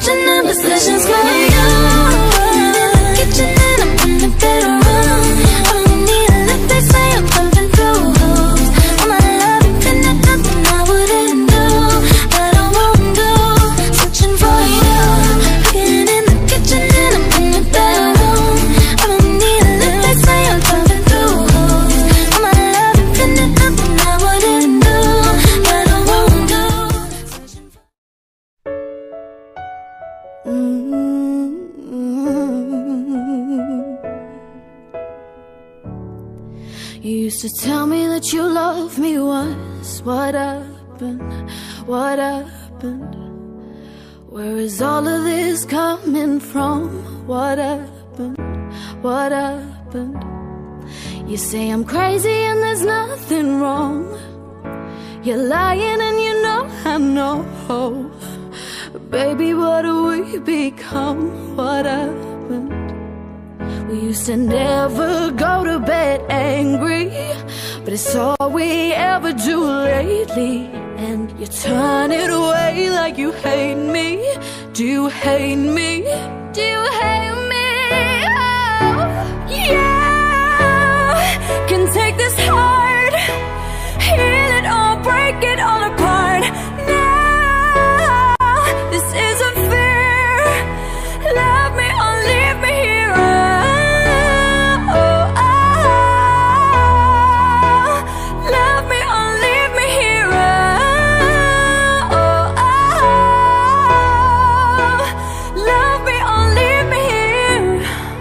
switching up positions for you. In the kitchen and I'm in the bedroom. I don't need a lift, they say I'm pumping through hoops. All my love and finna nothing I wouldn't do, but I won't do. Switching for you. In the kitchen and I'm in the bedroom. I don't need a lift, they say I'm pumping through hoops. All my love and finna nothing I wouldn't do, but I won't do. You used to tell me that you loved me once. What happened? What happened? Where is all of this coming from? What happened? What happened? You say I'm crazy and there's nothing wrong. You're lying and you know I know. Baby, what do we become? What happened? We used to never go to bed angry, but it's all we ever do lately. And you turn it away like you hate me. Do you hate me? Do you hate me? Oh, yeah. Can take this heart, heal it all, break it all apart. Now, this isn't fair. Love me or leave me here. Love me or leave me here. Love me or leave me here.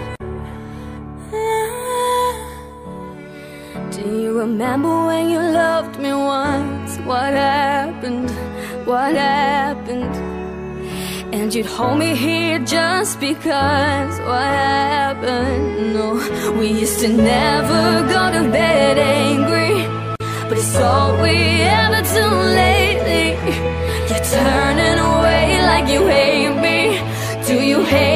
Do you remember when you loved me once? What happened? What happened? And you'd hold me here just because. What happened? No, we used to never go to bed angry, but it's all we ever do lately. You're turning away like you hate me. Do you hate